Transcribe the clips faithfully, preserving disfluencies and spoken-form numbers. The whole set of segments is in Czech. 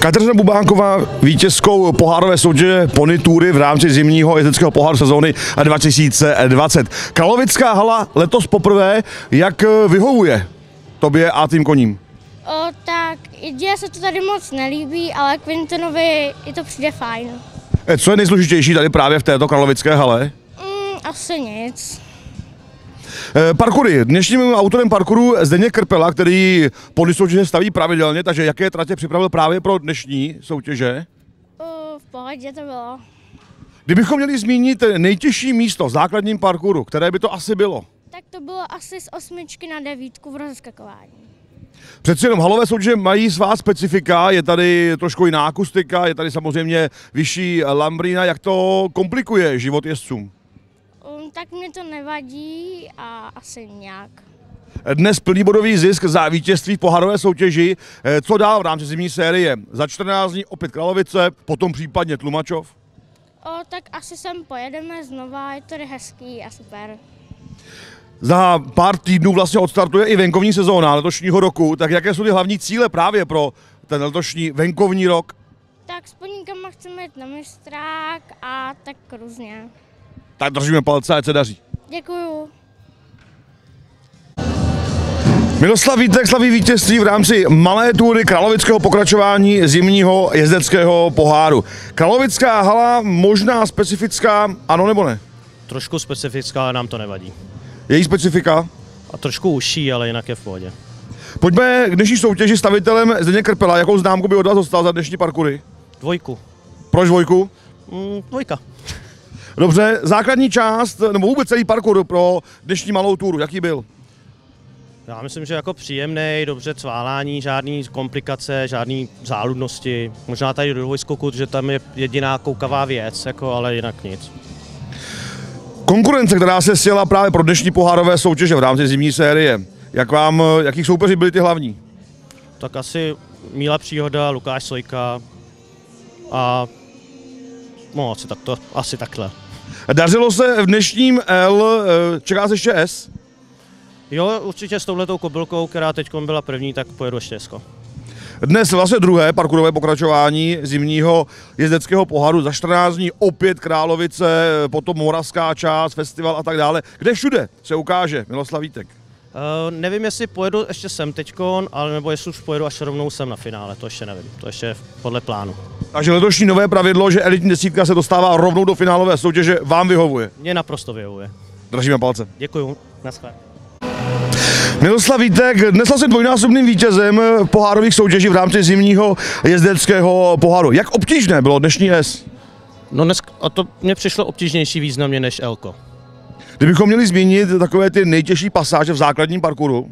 Kateřina Bubánková, vítězkou pohárové soutěže Pony Toury v rámci zimního jezdeckého poháru sezóny dva tisíce dvacet. Kralovická hala letos poprvé, jak vyhovuje tobě a tým koním? O, tak děje se to tady moc nelíbí, ale Quintonovi je to přijde fajn. Co je nejsložitější tady právě v této kralovické hale? Mm, asi nic. E, parkoury. Dnešním autorem parkouru Zdeněk Krpela, který pony soutěže staví pravidelně, takže jaké tratě připravil právě pro dnešní soutěže? O, v pohodě to bylo. Kdybychom měli zmínit nejtěžší místo v základním parkouru, které by to asi bylo? Tak to bylo asi z osmičky na devítku v rozeskakování. Přeci jenom halové soutěže mají svá specifika, je tady trošku jiná akustika, je tady samozřejmě vyšší lambrína, jak to komplikuje život jezdcům? Um, tak mě to nevadí a asi nějak. Dnes plný bodový zisk za vítězství v pohárové soutěži. Co dál v rámci zimní série? Za čtrnáct dní opět Kralovice, potom případně Tlumačov? O, tak asi sem pojedeme znova, je to hezký a super. Za pár týdnů vlastně odstartuje i venkovní sezóna letošního roku, tak jaké jsou ty hlavní cíle právě pro ten letošní venkovní rok? Tak s poníkama chceme jít na mistrák a tak různě. Tak držíme palce, ať se daří. Děkuju. Miloslav Vítek slaví vítězství v rámci malé túry kralovického pokračování zimního jezdeckého poháru. Kralovická hala možná specifická, ano nebo ne? Trošku specifická, ale nám to nevadí. Její specifika? A trošku užší, ale jinak je v pohodě. Pojďme k dnešní soutěži stavitelem Zdeněk Krpela. Jakou známku by od vás dostal za dnešní parkoury? Dvojku. Proč dvojku? Mm, dvojka. Dobře, základní část, nebo vůbec celý parkour pro dnešní malou túru, jaký byl? Já myslím, že jako příjemný, dobře cválání, žádný komplikace, žádný záludnosti. Možná tady do dvojskoku, že tam je jediná koukavá věc, jako, ale jinak nic. Konkurence, která se sjela právě pro dnešní pohárové soutěže v rámci zimní série, jak vám, jakých soupeři byli ty hlavní? Tak asi Míla Příhoda, Lukáš Sojka a no, asi, tak to, asi takhle. Dařilo se v dnešním L, čeká se ještě S? Jo, určitě s touhletou kobylkou, která teď byla první, tak pojedu ještě S. Dnes vlastně druhé parkourové pokračování zimního jezdeckého poháru. Za čtrnáct dní opět Královice, potom moravská část, festival a tak dále. Kde všude se ukáže Miloslav Vítek? Uh, nevím, jestli pojedu ještě sem teďkon, ale nebo jestli už pojedu až rovnou sem na finále, to ještě nevím, to ještě je podle plánu. Takže letošní nové pravidlo, že elitní desítka se dostává rovnou do finálové soutěže, vám vyhovuje? Mně naprosto vyhovuje. Držíme palce. Děkuju, naschle. Miloslav Vítek dnes vlastně dvojnásobným vítězem pohárových soutěží v rámci zimního jezdeckého poháru. Jak obtížné bylo dnešní S? No dnes, a to mně přišlo obtížnější významně než Elko. Kdybychom měli zmínit takové ty nejtěžší pasáže v základním parkouru?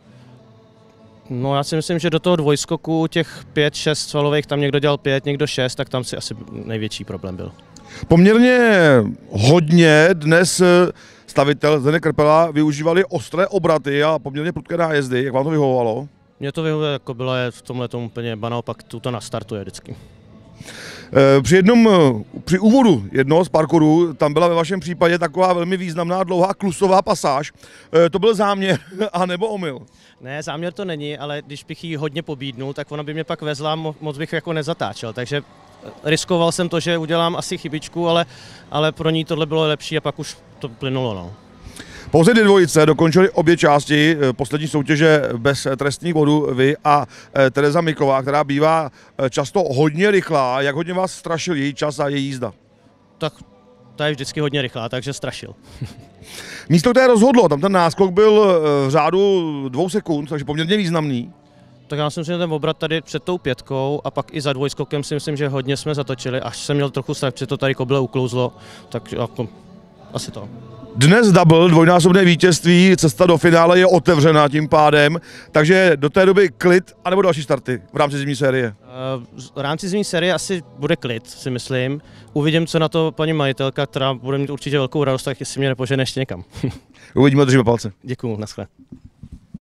No já si myslím, že do toho dvojskoku těch pět, šest svalových, tam někdo dělal pět, někdo šest, tak tam si asi největší problém byl. Poměrně hodně dnes stavitel Zdeněk Krpela využívali ostré obraty a poměrně prudké nájezdy. Jak vám to vyhovovalo? Mně to vyhovuje, jako bylo je v tomhle tomu úplně, ba naopak tu to nastartuje vždycky. Při jednom, při úvodu jednoho z parkourů, tam byla ve vašem případě taková velmi významná dlouhá klusová pasáž. To byl záměr, anebo omyl? Ne, záměr to není, ale když bych jí hodně pobídnul, tak ona by mě pak vezla, moc bych jako nezatáčel, takže riskoval jsem to, že udělám asi chybičku, ale, ale pro ní tohle bylo lepší a pak už to plynulo. No. Pouze dvě dvojice dokončily obě části poslední soutěže bez trestních bodů, vy a Tereza Miková, která bývá často hodně rychlá. Jak hodně vás strašil její čas a její jízda? Tak ta je vždycky hodně rychlá, takže strašil. Místo, které rozhodlo, tam ten náskok byl v řádu dvou sekund, takže poměrně významný. Tak já si myslím, že ten obrat tady před tou pětkou a pak i za dvojskokem si myslím, že hodně jsme zatočili, až jsem měl trochu strach, protože to tady kobyle uklouzlo, tak jako asi to. Dnes double, dvojnásobné vítězství, cesta do finále je otevřená tím pádem, takže do té doby klid, anebo další starty v rámci zimní série? V rámci zimní série asi bude klid, si myslím. Uvidím, co na to paní majitelka, která bude mít určitě velkou radost, tak jestli mě nepožene ještě někam. Uvidíme, držíme palce. Děkuju, naschle.